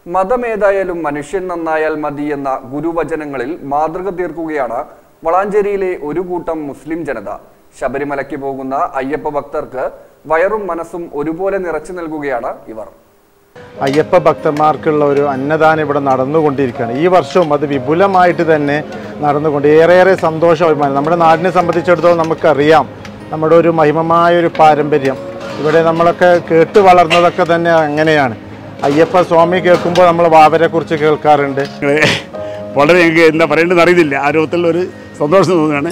മതമേതായാലും മനുഷ്യൻ നന്നായാൽ മതി എന്ന ഗുരുവചനങ്ങളിൽ മാതൃക തീർക്കുകയാണ് വളാഞ്ചേരിയിലെ ഒരു കൂട്ടം മുസ്ലിം ജനത. ശബരിമലയ്ക്ക് പോകുന്ന അയ്യപ്പ ഭക്തർക്ക് വയറും മനസ്സും ഒരുപോലെ നിറച്ചു നൽകുകയാണ് ഇവർ. അയ്യപ്പ ഭക്തന്മാർക്കുള്ള ഒരു അന്നദാനം ഇവിടെ നടന്നുകൊണ്ടിരിക്കുകയാണ്. ഈ വർഷവും അത് വിപുലമായിട്ട് തന്നെ നടന്നുകൊണ്ട് ഏറെ സന്തോഷം. നമ്മുടെ നാടിനെ സംബന്ധിച്ചിടത്തോളം നമുക്കറിയാം, നമ്മുടെ ഒരു മഹിമമായ ഒരു പാരമ്പര്യം. ഇവിടെ നമ്മളൊക്കെ കേട്ട് വളർന്നതൊക്കെ തന്നെ അങ്ങനെയാണ്. അയ്യപ്പ സ്വാമി കേൾക്കുമ്പോൾ നമ്മൾ വാവരെ കുറിച്ച് കേൾക്കാറുണ്ട്. വളരെ എനിക്ക് എന്താ പറയേണ്ടതെന്ന് അറിയുന്നില്ല. ആ രൂപത്തിലുള്ള ഒരു സന്തോഷം തോന്നുകയാണ്.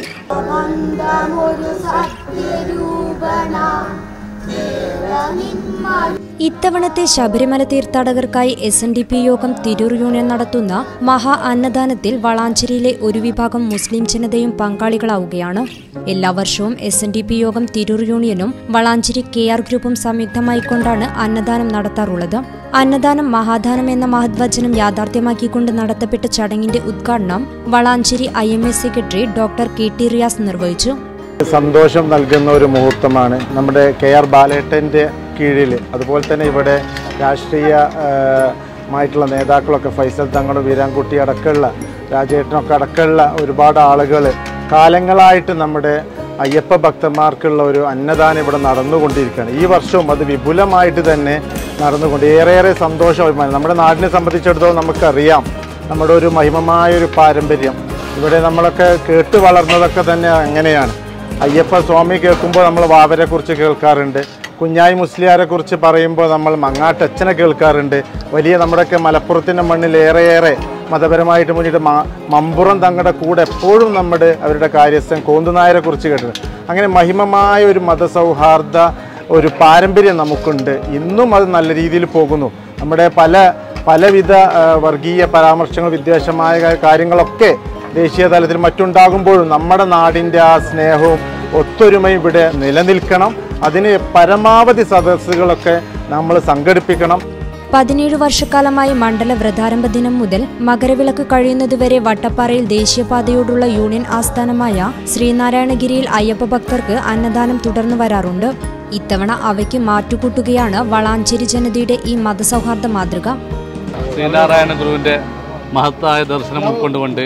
ഇത്തവണത്തെ ശബരിമല തീർത്ഥാടകർക്കായി SNDP യോഗം തിരൂർ യൂണിയൻ നടത്തുന്ന മഹാ അന്നദാനത്തിൽ വളാഞ്ചേരിയിലെ ഒരു വിഭാഗം മുസ്ലിം ജനതയും പങ്കാളികളാവുകയാണ്. എല്ലാ വർഷവും SNDP യോഗം തിരൂർ യൂണിയനും വളാഞ്ചേരി KR ഗ്രൂപ്പും സംയുക്തമായിക്കൊണ്ടാണ് അന്നദാനം നടത്താറുള്ളത്. അന്നദാനം മഹാദാനം എന്ന മഹത്വചനം യാഥാർത്ഥ്യമാക്കിക്കൊണ്ട് നടത്തപ്പെട്ട ചടങ്ങിന്റെ ഉദ്ഘാടനം Valanchery IMA secretary doctor KT Riyas നിർവഹിച്ചു. സന്തോഷം നൽകുന്ന ഒരു മുഹൂർത്തമാണ്. നമ്മുടെ KR ബാലേട്ടൻ്റെ കീഴിൽ, അതുപോലെ തന്നെ ഇവിടെ രാഷ്ട്രീയമായിട്ടുള്ള നേതാക്കളൊക്കെ ഫൈസൽ തങ്ങളും വീരാൻകുട്ടി അടക്കമുള്ള രാജേട്ടനൊക്കെ അടക്കമുള്ള ഒരുപാട് ആളുകൾ കാലങ്ങളായിട്ട് നമ്മുടെ അയ്യപ്പ ഭക്തന്മാർക്കുള്ള ഒരു അന്നദാനം ഇവിടെ നടന്നുകൊണ്ടിരിക്കുകയാണ്. ഈ വർഷവും അത് വിപുലമായിട്ട് തന്നെ നടന്നുകൊണ്ട് ഏറെ സന്തോഷം. നമ്മുടെ നാടിനെ സംബന്ധിച്ചിടത്തോളം നമുക്കറിയാം, നമ്മുടെ ഒരു മഹിമമായ ഒരു പാരമ്പര്യം. ഇവിടെ നമ്മളൊക്കെ കേട്ട് വളർന്നതൊക്കെ തന്നെ അങ്ങനെയാണ്. അയ്യപ്പ സ്വാമി കേൾക്കുമ്പോൾ നമ്മൾ വാവരെ കുറിച്ച് കേൾക്കാറുണ്ട്. കുഞ്ഞായി മുസ്ലിയാരെ കുറിച്ച് പറയുമ്പോൾ നമ്മൾ മങ്ങാട്ടച്ഛനെ കേൾക്കാറുണ്ട്. വലിയ നമ്മുടെയൊക്കെ മലപ്പുറത്തിൻ്റെ മണ്ണിൽ ഏറെ മതപരമായിട്ട് മുന്നിട്ട് മമ്പുറം തങ്ങളുടെ കൂടെ എപ്പോഴും നമ്മുടെ അവരുടെ കാര്യസ്ഥൻ കോന്തുനായരെ കുറിച്ച് കേട്ടിട്ടുണ്ട്. അങ്ങനെ മഹിമമായ ഒരു മതസൗഹാർദ്ദ ഒരു പാരമ്പര്യം നമുക്കുണ്ട്. ഇന്നും അത് നല്ല രീതിയിൽ പോകുന്നു. നമ്മുടെ പലവിധ വർഗീയ പരാമർശങ്ങൾ, വിദ്വേഷമായ കാര്യങ്ങളൊക്കെ ദേശീയ തലത്തിൽ മറ്റുണ്ടാകുമ്പോഴും നമ്മുടെ നാടിൻ്റെ ആ സ്നേഹവും ഒത്തൊരുമയും ഇവിടെ നിലനിൽക്കണം. അതിന് പരമാവധി സദസ്സുകളൊക്കെ നമ്മൾ സംഘടിപ്പിക്കണം. 17 വർഷക്കാലമായി മണ്ഡല വ്രതാരംഭ ദിനം മുതൽ മകരവിളക്ക് കഴിയുന്നതുവരെ വട്ടപ്പാറയിൽ ദേശീയപാതയോടുള്ള യൂണിയൻ ആസ്ഥാനമായ ശ്രീനാരായണഗിരിയിൽ അയ്യപ്പ ഭക്തർക്ക് അന്നദാനം തുടർന്നു വരാറുണ്ട്. ഇത്തവണ അവയ്ക്ക് മാറ്റുകൂട്ടുകയാണ് വളാഞ്ചേരി ജനതയുടെ ഈ മതസൗഹാർദ്ദ മാതൃക. ശ്രീനാരായണ ഗുരുവിൻ്റെ മഹത്തായ ദർശനം ഉൾക്കൊണ്ടുകൊണ്ട്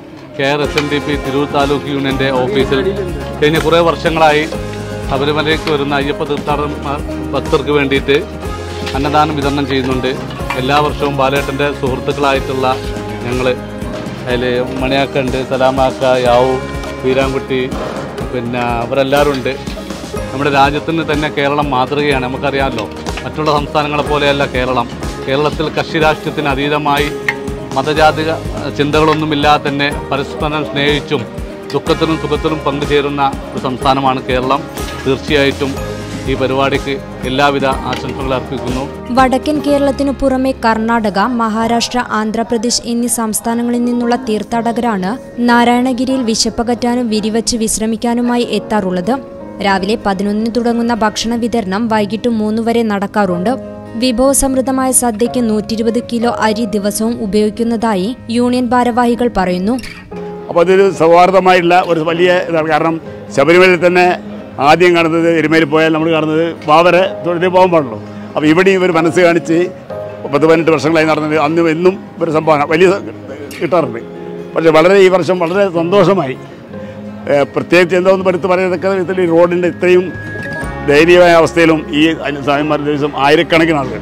KR SNDP തിരൂർ താലൂക്ക് യൂണിയൻ്റെ ഓഫീസിൽ കഴിഞ്ഞ കുറേ വർഷങ്ങളായി ശബരിമലയ്ക്ക് വരുന്ന അയ്യപ്പ തീർത്ഥാടന ഭക്തർക്ക് വേണ്ടിയിട്ട് അന്നദാനം വിതരണം ചെയ്യുന്നുണ്ട്. എല്ലാ വർഷവും ബാലേട്ടൻ്റെ സുഹൃത്തുക്കളായിട്ടുള്ള ഞങ്ങൾ അതിൽ മണിയാക്ക ഉണ്ട്, സലാമാക്ക, യാവു, വീരാൻകുട്ടി, പിന്നെ അവരെല്ലാവരും ഉണ്ട്. നമ്മുടെ രാജ്യത്തിന് തന്നെ കേരളം മാതൃകയാണ്. നമുക്കറിയാമല്ലോ, മറ്റുള്ള സംസ്ഥാനങ്ങളെ പോലെയല്ല കേരളം. കേരളത്തിൽ കക്ഷി രാഷ്ട്രീയത്തിന് അതീതമായി മതജാതിക ചിന്തകളൊന്നുമില്ലാതെ തന്നെ പരസ്പരം സ്നേഹിച്ചും ദുഃഖത്തിലും സുഖത്തിലും പങ്കുചേരുന്ന ഒരു സംസ്ഥാനമാണ് കേരളം. തീർച്ചയായിട്ടും ഈ പരിപാടിക്ക് എല്ലാവിധ ആശംസകൾ അർപ്പിക്കുന്നു. വടക്കൻ കേരളത്തിനു പുറമെ കർണാടക, മഹാരാഷ്ട്ര, ആന്ധ്രാപ്രദേശ് എന്നീ സംസ്ഥാനങ്ങളിൽ നിന്നുള്ള തീർത്ഥാടകരാണ് നാരായണഗിരിയിൽ വിശപ്പകറ്റാനും വിരിവച്ച് വിശ്രമിക്കാനുമായി എത്താറുള്ളത്. രാവിലെ 11 തുടങ്ങുന്ന ഭക്ഷണ വിതരണം വൈകിട്ട് 3 വരെ നടക്കാറുണ്ട്. വിഭവസമൃദ്ധമായ സദ്യയ്ക്ക് 120 കിലോ അരി ദിവസവും ഉപയോഗിക്കുന്നതായി യൂണിയൻ ഭാരവാഹികൾ പറയുന്നു. അപ്പോൾ അതൊരു സൗഹാർദ്ദമായിട്ടുള്ള ഒരു വലിയ ഇതാണ്. കാരണം ശബരിമലയിൽ തന്നെ ആദ്യം കാണുന്നത്, എരുമയിൽ പോയാൽ നമ്മൾ കാണുന്നത് വാവരെ തൊഴിൽ പോകാൻ പാടുള്ളൂ. അപ്പോൾ ഇവിടെയും ഒരു മനസ്സ് കാണിച്ച് 10-18 വർഷങ്ങളായി നടന്നത് അന്നും എന്നും ഒരു സംഭാവന വലിയ കിട്ടാറുണ്ട്. പക്ഷേ ഈ വർഷം വളരെ സന്തോഷമായി. പ്രത്യേകിച്ച് എന്താണെന്ന് എടുത്ത് പറയുന്നതൊക്കെ ഇതിൽ ഈ റോഡിൻ്റെ ഇത്രയും ദയനീയമായ അവസ്ഥയിലും ഈ സ്വാമിമാരുടെ ദിവസം ആയിരക്കണക്കിന് ആളുകൾ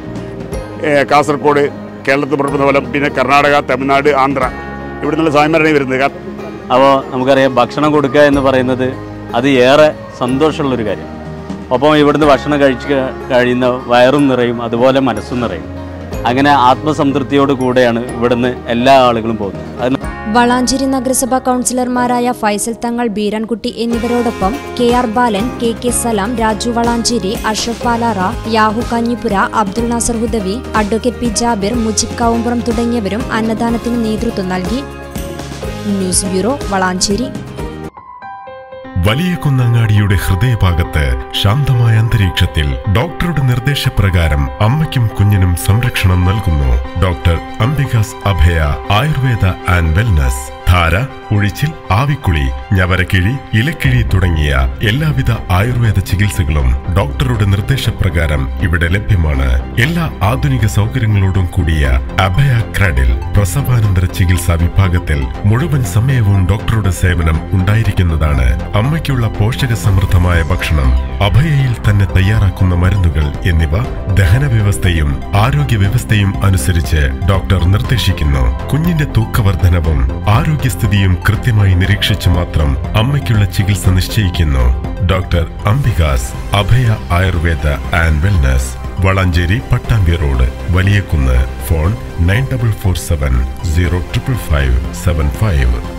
കാസർഗോഡ്, കേരളത്തിൽ പുറപ്പെടുന്ന പോലെ, പിന്നെ കർണാടക, തമിഴ്നാട്, ആന്ധ്ര, ഇവിടെ നിന്നുള്ള സ്വാമിമാരാണ് വരുന്നത്. അപ്പോൾ നമുക്കറിയാം, ഭക്ഷണം കൊടുക്കുക എന്ന് പറയുന്നത് അത് ഏറെ സന്തോഷമുള്ളൊരു കാര്യം. ഒപ്പം ഇവിടുന്ന് ഭക്ഷണം കഴിയുന്ന വയറും നിറയും, അതുപോലെ മനസ്സും നിറയും. അങ്ങനെ ആത്മസംതൃപ്തിയോട് കൂടെയാണ് ഇവിടുന്ന് എല്ലാ ആളുകളും പോകുന്നത്. വളാഞ്ചേരി നഗരസഭാ കൗൺസിലർമാരായ ഫൈസൽ തങ്ങൾ, ബീരാൻകുട്ടി എന്നിവരോടൊപ്പം KR Balan, KK Salam, Raju Valanchery, Ashraf Palara, Yahu Kanhippura, Abdul Nasar Hudavi, advocate P Jabir, Mujib Kavumpuram തുടങ്ങിയവരും അന്നദാനത്തിന് നേതൃത്വം നൽകി. News bureau, Valanchery. വലിയ കുന്നങ്ങാടിയുടെ ഹൃദയഭാഗത്ത് ശാന്തമായ അന്തരീക്ഷത്തിൽ ഡോക്ടറുടെ നിർദ്ദേശപ്രകാരം അമ്മയ്ക്കും കുഞ്ഞിനും സംരക്ഷണം നൽകുന്നു. Doctor Ambika's Abhaya Ayurveda and wellness, ധാര, ഒഴിച്ചിൽ, ആവിക്കുളി, ഞവരക്കിഴി, ഇലക്കിഴി തുടങ്ങിയ എല്ലാവിധ ആയുർവേദ ചികിത്സകളും ഡോക്ടറുടെ നിർദ്ദേശപ്രകാരം ഇവിടെ ലഭ്യമാണ്. എല്ലാ ആധുനിക സൗകര്യങ്ങളോടും കൂടിയ അഭയ ക്രാഡിൽ പ്രസവാനന്തര ചികിത്സാ വിഭാഗത്തിൽ മുഴുവൻ സമയവും ഡോക്ടറുടെ സേവനം ഉണ്ടായിരിക്കുന്നതാണ്. അമ്മയ്ക്കുള്ള പോഷക സമൃദ്ധമായ ഭക്ഷണം, അഭയയിൽ തന്നെ തയ്യാറാക്കുന്ന മരുന്നുകൾ എന്നിവ ദഹന വ്യവസ്ഥയും ആരോഗ്യ വ്യവസ്ഥയും അനുസരിച്ച് ഡോക്ടർ നിർദ്ദേശിക്കുന്നു. കുഞ്ഞിന്റെ തൂക്കവർദ്ധനവും ആരോഗ്യസ്ഥിതിയും കൃത്യമായി നിരീക്ഷിച്ചു മാത്രം അമ്മയ്ക്കുള്ള ചികിത്സ നിശ്ചയിക്കുന്നു. Doctor Ambika's Abhaya Ayurveda and wellness, Valanchery Pattambi road, Valiyakunnu. Phone 9447 0555575.